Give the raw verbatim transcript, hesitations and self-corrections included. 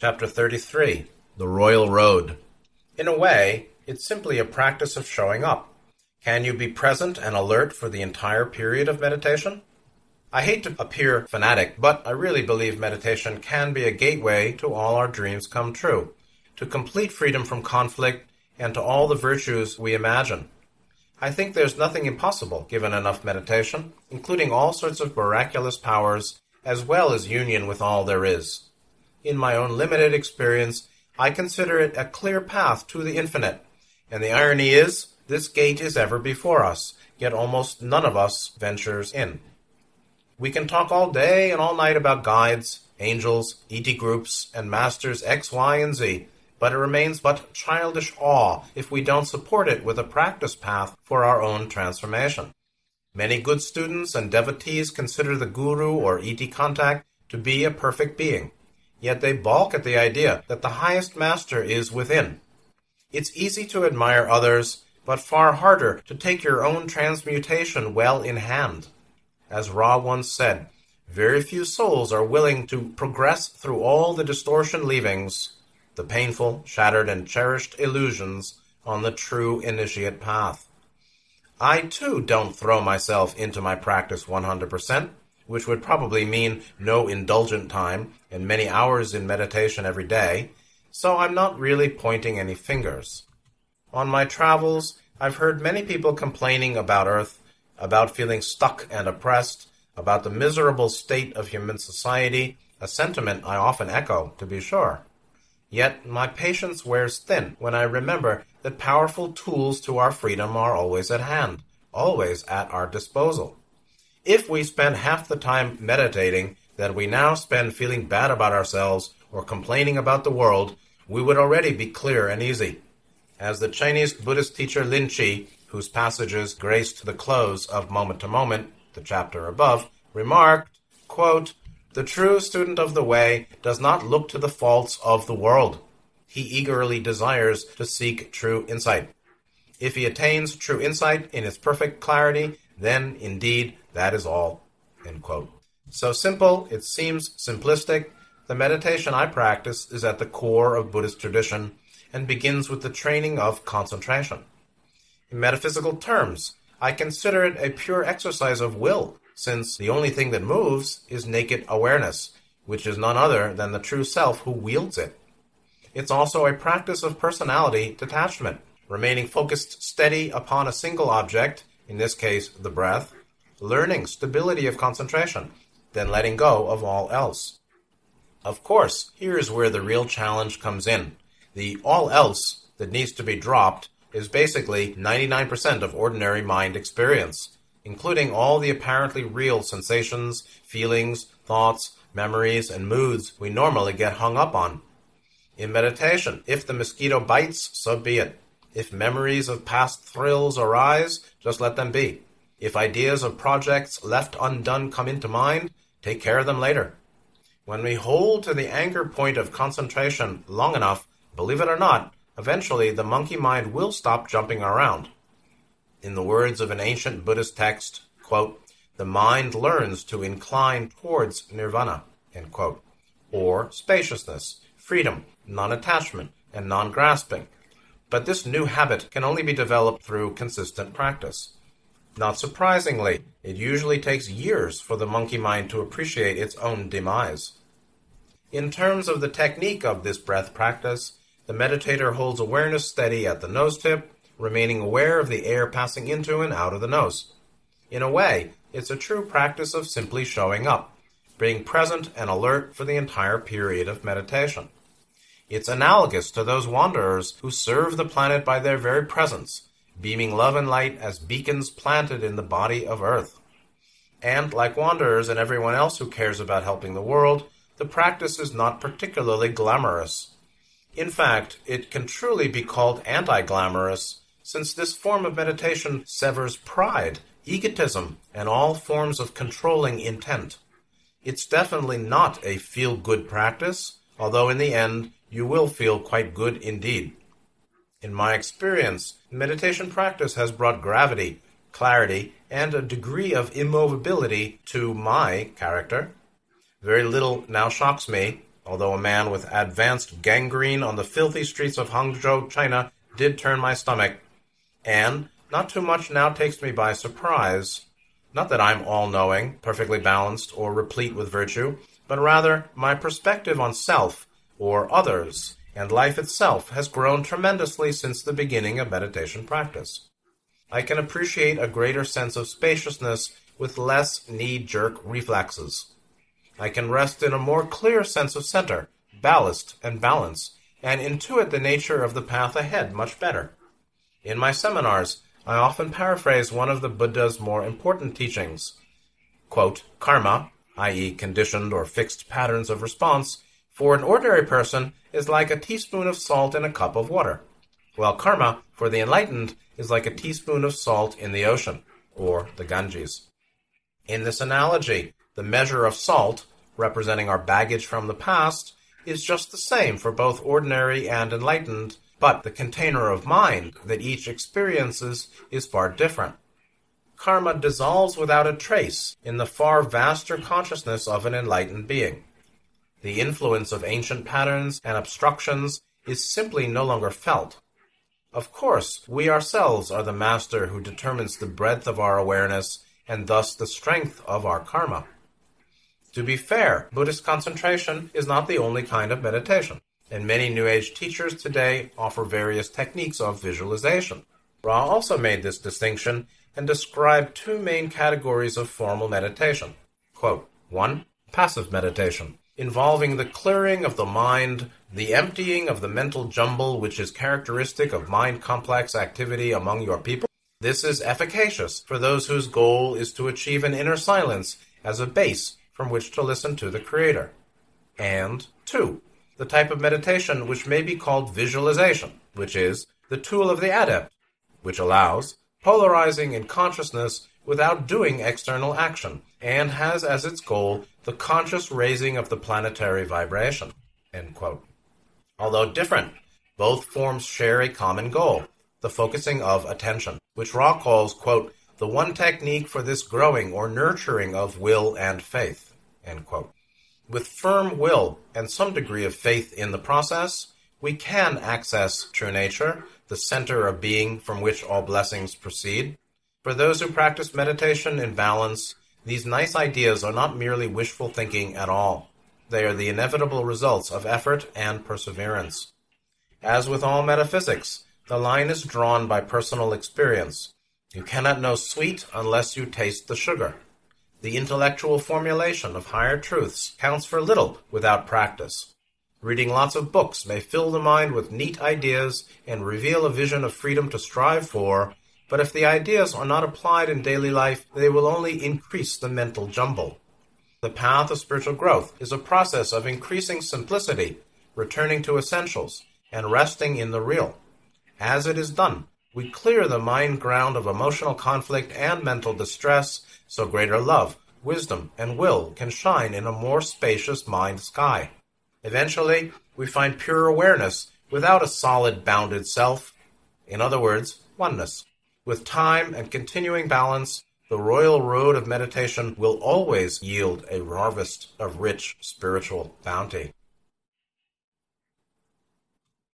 Chapter thirty-three, The Royal Road. In a way, it's simply a practice of showing up. Can you be present and alert for the entire period of meditation? I hate to appear fanatic, but I really believe meditation can be a gateway to all our dreams come true, to complete freedom from conflict, and to all the virtues we imagine. I think there's nothing impossible given enough meditation, including all sorts of miraculous powers, as well as union with all there is. In my own limited experience, I consider it a clear path to the infinite, and the irony is, this gate is ever before us, yet almost none of us ventures in. We can talk all day and all night about guides, angels, E T groups, and masters X, Y, and Z, but it remains but childish awe if we don't support it with a practice path for our own transformation. Many good students and devotees consider the guru or E T contact to be a perfect being, yet they balk at the idea that the highest master is within. It's easy to admire others, but far harder to take your own transmutation well in hand. As Ra once said, very few souls are willing to progress through all the distortion leavings, the painful, shattered, and cherished illusions on the true initiate path. I, too, don't throw myself into my practice one hundred percent, which would probably mean no indulgent time and many hours in meditation every day, so I'm not really pointing any fingers. On my travels, I've heard many people complaining about Earth, about feeling stuck and oppressed, about the miserable state of human society, a sentiment I often echo, to be sure. Yet my patience wears thin when I remember that powerful tools to our freedom are always at hand, always at our disposal. If we spent half the time meditating that we now spend feeling bad about ourselves or complaining about the world, we would already be clear and easy. As the Chinese Buddhist teacher Lin Chi, whose passages graced the close of Moment to Moment, the chapter above, remarked, quote, "The true student of the way does not look to the faults of the world. He eagerly desires to seek true insight. If he attains true insight in its perfect clarity, then, indeed, that is all." End quote. So simple, it seems simplistic. The meditation I practice is at the core of Buddhist tradition and begins with the training of concentration. In metaphysical terms, I consider it a pure exercise of will, since the only thing that moves is naked awareness, which is none other than the true self who wields it. It's also a practice of personality detachment, remaining focused steady upon a single object, in this case the breath, learning stability of concentration, then letting go of all else. Of course, here is where the real challenge comes in. The all else that needs to be dropped is basically ninety-nine percent of ordinary mind experience, including all the apparently real sensations, feelings, thoughts, memories, and moods we normally get hung up on. In meditation, if the mosquito bites, so be it. If memories of past thrills arise, just let them be. If ideas of projects left undone come into mind, take care of them later. When we hold to the anchor point of concentration long enough, believe it or not, eventually the monkey mind will stop jumping around. In the words of an ancient Buddhist text, quote, "The mind learns to incline towards nirvana," end quote, or spaciousness, freedom, non-attachment, and non-grasping. But this new habit can only be developed through consistent practice. Not surprisingly, it usually takes years for the monkey mind to appreciate its own demise. In terms of the technique of this breath practice, the meditator holds awareness steady at the nose tip, remaining aware of the air passing into and out of the nose. In a way, it's a true practice of simply showing up, being present and alert for the entire period of meditation. It's analogous to those wanderers who serve the planet by their very presence, beaming love and light as beacons planted in the body of Earth. And like wanderers and everyone else who cares about helping the world, the practice is not particularly glamorous. In fact, it can truly be called anti-glamorous, since this form of meditation severs pride, egotism, and all forms of controlling intent. It's definitely not a feel-good practice, although in the end, you will feel quite good indeed. In my experience, meditation practice has brought gravity, clarity, and a degree of immovability to my character. Very little now shocks me, although a man with advanced gangrene on the filthy streets of Hangzhou, China, did turn my stomach, and not too much now takes me by surprise. Not that I'm all-knowing, perfectly balanced, or replete with virtue, but rather my perspective on self, or others, and life itself has grown tremendously since the beginning of meditation practice. I can appreciate a greater sense of spaciousness with less knee-jerk reflexes. I can rest in a more clear sense of center, ballast, and balance, and intuit the nature of the path ahead much better. In my seminars, I often paraphrase one of the Buddha's more important teachings. Quote, karma, that is conditioned or fixed patterns of response, for an ordinary person is like a teaspoon of salt in a cup of water, while karma, for the enlightened, is like a teaspoon of salt in the ocean, or the Ganges. In this analogy, the measure of salt, representing our baggage from the past, is just the same for both ordinary and enlightened, but the container of mind that each experiences is far different. Karma dissolves without a trace in the far vaster consciousness of an enlightened being. The influence of ancient patterns and obstructions is simply no longer felt. Of course, we ourselves are the master who determines the breadth of our awareness and thus the strength of our karma. To be fair, Buddhist concentration is not the only kind of meditation, and many New Age teachers today offer various techniques of visualization. Ra also made this distinction and described two main categories of formal meditation. Quote, one, passive meditation, involving the clearing of the mind, the emptying of the mental jumble which is characteristic of mind-complex activity among your people. This is efficacious for those whose goal is to achieve an inner silence as a base from which to listen to the Creator. And two, the type of meditation which may be called visualization, which is the tool of the adept, which allows polarizing in consciousness without doing external action, and has as its goal the conscious raising of the planetary vibration. End quote. Although different, both forms share a common goal, the focusing of attention, which Ra calls, quote, the one technique for this growing or nurturing of will and faith. End quote. With firm will and some degree of faith in the process, we can access true nature, the center of being from which all blessings proceed. For those who practice meditation in balance, these nice ideas are not merely wishful thinking at all. They are the inevitable results of effort and perseverance. As with all metaphysics, the line is drawn by personal experience. You cannot know sweet unless you taste the sugar. The intellectual formulation of higher truths counts for little without practice. Reading lots of books may fill the mind with neat ideas and reveal a vision of freedom to strive for, but if the ideas are not applied in daily life, they will only increase the mental jumble. The path of spiritual growth is a process of increasing simplicity, returning to essentials, and resting in the real. As it is done, we clear the mind ground of emotional conflict and mental distress, so greater love, wisdom, and will can shine in a more spacious mind sky. Eventually, we find pure awareness without a solid bounded self. In other words, oneness. With time and continuing balance, the royal road of meditation will always yield a harvest of rich spiritual bounty.